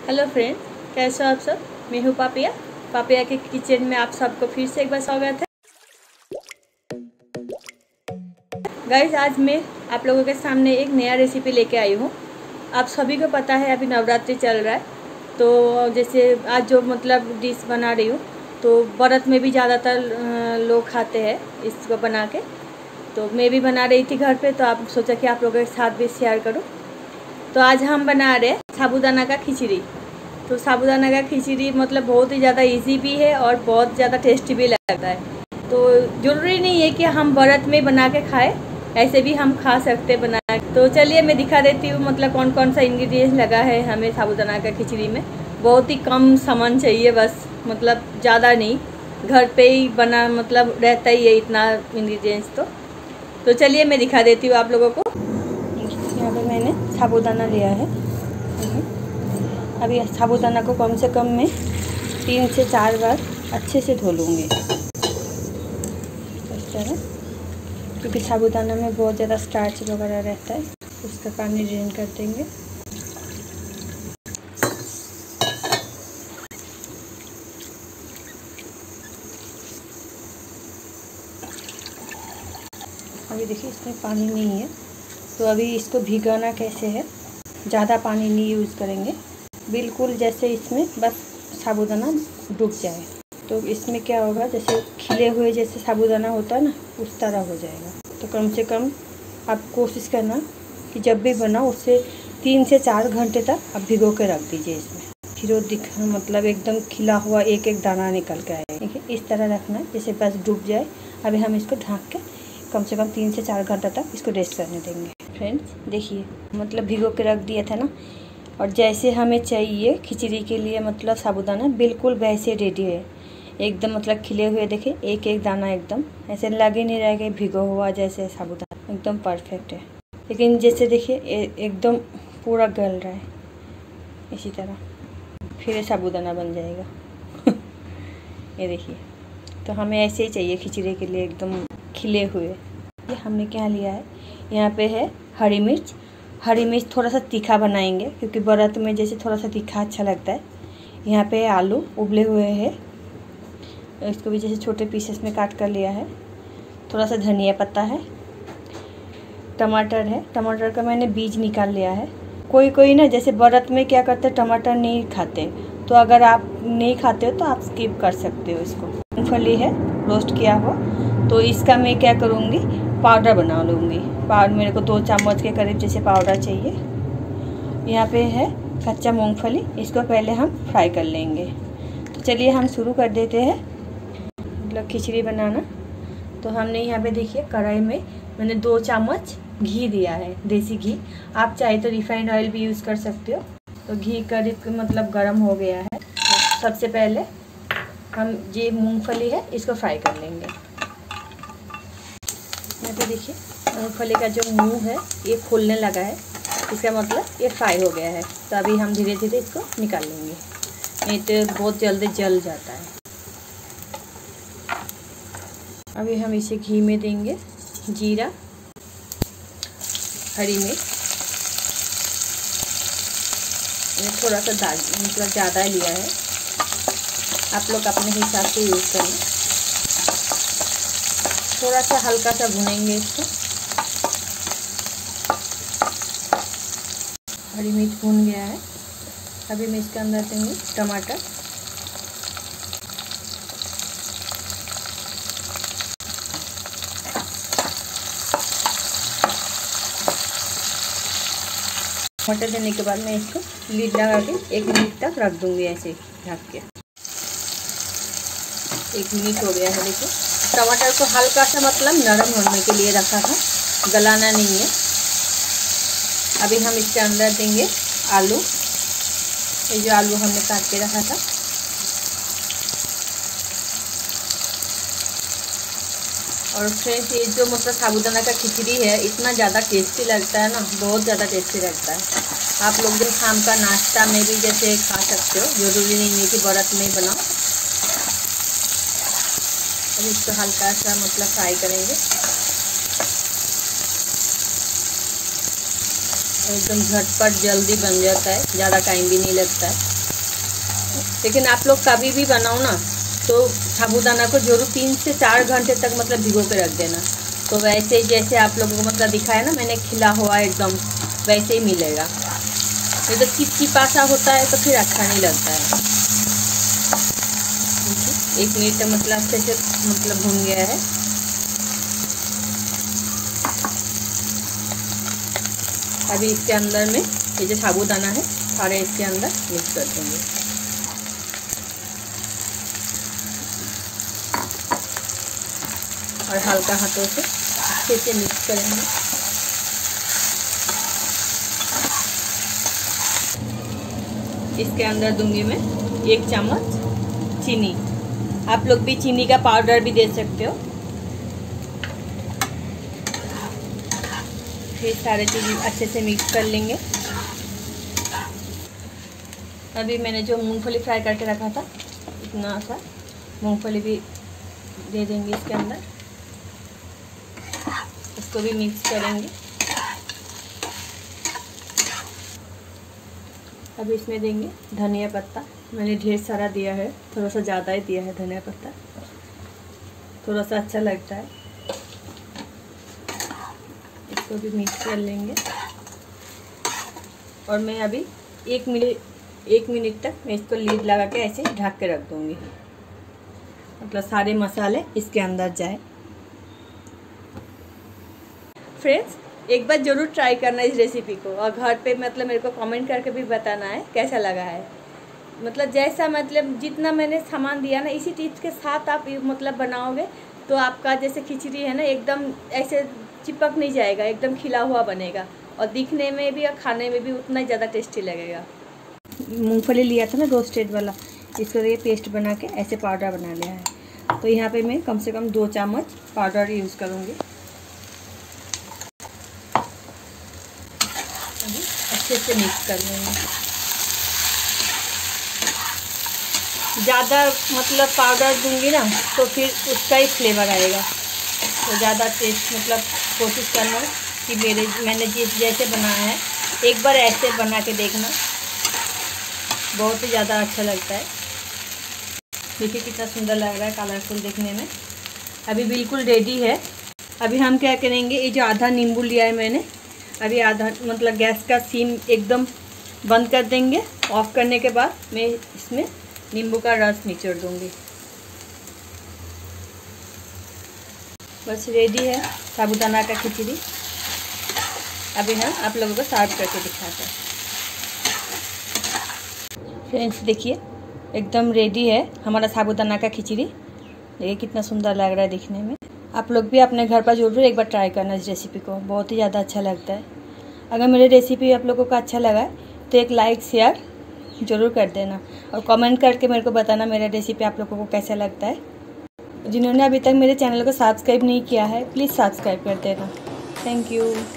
Hello friends, कैसे हो आप सब। मैं हूँ पापिया। पापिया के किचन में आप सबको फिर से एक बार स्वागत है। गाइस, आज मैं आप लोगों के सामने एक नया रेसिपी लेके आई हूँ। आप सभी को पता है अभी नवरात्रि चल रहा है, तो जैसे आज जो डिश बना रही हूँ, तो व्रत में भी ज़्यादातर लोग खाते हैं इसको बना के। तो मैं भी बना रही थी घर पे, तो आप सोचा कि आप लोगों के साथ भी शेयर करूँ। तो आज हम बना रहे हैं साबूदाना का खिचड़ी। तो साबूदाना का खिचड़ी बहुत ही ज़्यादा इजी भी है और बहुत ज़्यादा टेस्टी भी लगता है। तो ज़रूरी नहीं है कि हम व्रत में बना के खाएं, ऐसे भी हम खा सकते बना के। तो चलिए मैं दिखा देती हूँ कौन कौन सा इंग्रेडिएंट्स लगा है हमें साबूदाना का खिचड़ी में। बहुत ही कम सामान चाहिए, बस ज़्यादा नहीं, घर पे ही बना रहता ही है इतना इंग्रेडिएंट्स। तो चलिए मैं दिखा देती हूँ आप लोगों को। यहाँ पे मैंने साबूदाना लिया है। अभी साबूदाना को कम से कम मैं 3 से 4 बार अच्छे से धो लूँगी इस तरह, क्योंकि साबूदाना में बहुत ज़्यादा स्टार्च वगैरह रहता है। उसका पानी ड्रेन कर देंगे। अभी देखिए इसमें पानी नहीं है, तो अभी इसको भिगाना कैसे है। ज़्यादा पानी नहीं यूज़ करेंगे, बिल्कुल जैसे इसमें बस साबूदाना डूब जाए। तो इसमें क्या होगा, जैसे खिले हुए जैसे साबूदाना होता है ना, उस तरह हो जाएगा। तो कम से कम आप कोशिश करना कि जब भी बनाओ उससे 3 से 4 घंटे तक आप भिगो के रख दीजिए इसमें। फिर वो एकदम खिला हुआ एक एक दाना निकल के आएगा। देखिए इस तरह रखना जैसे बस डूब जाए। अभी हम इसको ढक के कम से कम 3 से 4 घंटा तक इसको रेस्ट करने देंगे। फ्रेंड्स देखिए भिगो के रख दिया था ना, और जैसे हमें चाहिए खिचड़ी के लिए साबूदाना बिल्कुल वैसे रेडी है एकदम। खिले हुए देखिए एक एक दाना एकदम ऐसे लगे नहीं रहेगा भिगो हुआ जैसे साबूदाना, एकदम परफेक्ट है। लेकिन जैसे देखिए एकदम पूरा गल रहा है, इसी तरह फिर ये साबूदाना बन जाएगा। ये देखिए, तो हमें ऐसे ही चाहिए खिचड़ी के लिए एकदम खिले हुए। ये हमने क्या लिया है, यहाँ पे है हरी मिर्च। हरी मिर्च थोड़ा सा तीखा बनाएंगे, क्योंकि व्रत में जैसे थोड़ा सा तीखा अच्छा लगता है। यहाँ पे आलू उबले हुए हैं, इसको भी जैसे छोटे पीसेस में काट कर लिया है। थोड़ा सा धनिया पत्ता है, टमाटर है। टमाटर का मैंने बीज निकाल लिया है। कोई ना जैसे व्रत में क्या करते हैं, टमाटर नहीं खाते, तो अगर आप नहीं खाते हो तो आप स्किप कर सकते हो इसको। मूंगफली है रोस्ट किया हुआ, तो इसका मैं क्या करूँगी, पाउडर बना लूँगी। पाउडर मेरे को 2 चम्मच के करीब जैसे पाउडर चाहिए। यहाँ पे है कच्चा मूंगफली, इसको पहले हम फ्राई कर लेंगे। तो चलिए हम शुरू कर देते हैं खिचड़ी बनाना। तो हमने यहाँ पे देखिए कढ़ाई में मैंने 2 चम्मच घी दिया है, देसी घी। आप चाहे तो रिफाइंड ऑयल भी यूज़ कर सकते हो। तो घी करीब गर्म हो गया है। तो सबसे पहले हम ये मूंगफली है इसको फ्राई कर लेंगे। यहाँ पे देखिए मूंगफली का जो मुंह है ये खुलने लगा है, इसका ये फ्राई हो गया है। तो अभी हम धीरे धीरे इसको निकाल लेंगे, नहीं तो बहुत जल्दी जल जाता है। अभी हम इसे घी में देंगे जीरा, हरी मिर्च, थोड़ा सा दाल ज़्यादा लिया है, आप लोग अपने हिसाब से यूज़ करें। थोड़ा सा हल्का सा भुनेंगे इसको। हरी मिर्च भून गया है। अभी मैं इसके अंदर देंगे टमाटर, टमाटर देने के बाद मैं इसको लीड लगा के 1 मिनट तक रख दूँगी, ऐसे ढक के। 1 मिनट हो गया है। देखिए टमाटर को हल्का सा नरम होने के लिए रखा था, गलाना नहीं है। अभी हम इसके अंदर देंगे आलू, ये जो आलू हमने काट के रखा था। और फ्रेंड्स ये जो साबूदाना का खिचड़ी है इतना ज़्यादा टेस्टी लगता है ना, बहुत ज़्यादा टेस्टी लगता है। आप लोग दिन शाम का नाश्ता में भी जैसे खा सकते हो, ज़रूरी नहीं है कि व्रत में ही बनाओ। अब इसको हल्का सा फ्राई करेंगे, एकदम झटपट जल्दी बन जाता है, ज़्यादा टाइम भी नहीं लगता है। लेकिन आप लोग कभी भी बनाओ ना तो साबूदाना को जरूर 3 से 4 घंटे तक मतलब भिगो के रख देना। तो वैसे जैसे आप लोगों को मतलब दिखाया ना मैंने, खिला हुआ एकदम वैसे ही मिलेगा। नहीं तो चिपचिपा सा होता है तो फिर अच्छा नहीं लगता है। 1 मिनट मतलब अच्छे से मतलब भून गया है। अभी इसके अंदर में ये जो साबूदाना है सारे इसके अंदर मिक्स कर देंगे। और हल्का हाथों से अच्छे से मिक्स करेंगे। इसके अंदर दूंगी मैं 1 चम्मच चीनी। आप लोग भी चीनी का पाउडर भी दे सकते हो। फिर सारे चीज़ अच्छे से मिक्स कर लेंगे। अभी मैंने जो मूंगफली फ्राई करके रखा था इतना सा मूंगफली भी दे देंगे इसके अंदर। इसको भी मिक्स करेंगे। अब इसमें देंगे धनिया पत्ता। मैंने ढेर सारा दिया है, थोड़ा सा ज़्यादा ही दिया है धनिया पत्ता, थोड़ा सा अच्छा लगता है। इसको भी मिक्स कर लेंगे। और मैं अभी 1 मिनट तक मैं इसको लीड लगा के ऐसे ढक के रख दूँगी, मतलब सारे मसाले इसके अंदर जाए। फ्रेंड्स, एक बार ज़रूर ट्राई करना इस रेसिपी को, और घर पे मतलब मेरे को कमेंट करके भी बताना है कैसा लगा है। मतलब जैसा मतलब जितना मैंने सामान दिया ना इसी टिप्स के साथ आप मतलब बनाओगे तो आपका जैसे खिचड़ी है ना एकदम ऐसे चिपक नहीं जाएगा, एकदम खिला हुआ बनेगा और दिखने में भी और खाने में भी उतना ही ज़्यादा टेस्टी लगेगा। मूंगफली लिया था ना रोस्टेड वाला, इसको ये पेस्ट बना के ऐसे पाउडर बना लिया है। तो यहाँ पे मैं कम से कम 2 चम्मच पाउडर यूज़ करूँगी। अभी अच्छे से मिक्स कर लेंगे। ज़्यादा मतलब पाउडर दूंगी ना तो फिर उसका ही फ्लेवर आएगा। तो ज़्यादा टेस्ट मतलब कोशिश करना कि मैंने जैसे बनाया है एक बार ऐसे बना के देखना, बहुत ही ज़्यादा अच्छा लगता है। देखिए कितना सुंदर लग रहा है, कलरफुल देखने में। अभी बिल्कुल रेडी है। अभी हम क्या करेंगे, ये जो आधा नींबू लिया है मैंने, अभी आधा मतलब गैस का सीम एकदम बंद कर देंगे। ऑफ करने के बाद मैं इसमें नींबू का रस निचोड़ दूंगी। बस रेडी है साबूदाना का खिचड़ी। अभी हम आप लोगों को सर्व करके दिखाते हैं। फ्रेंड्स देखिए एकदम रेडी है हमारा साबूदाना का खिचड़ी। देखिए कितना सुंदर लग रहा है दिखने में। आप लोग भी अपने घर पर जरूर एक बार ट्राई करना इस रेसिपी को, बहुत ही ज़्यादा अच्छा लगता है। अगर मेरी रेसिपी आप लोगों को अच्छा लगा है तो एक लाइक शेयर ज़रूर कर देना और कमेंट करके मेरे को बताना मेरा रेसिपी आप लोगों को कैसा लगता है। जिन्होंने अभी तक मेरे चैनल को सब्सक्राइब नहीं किया है प्लीज़ सब्सक्राइब कर देना। Thank you.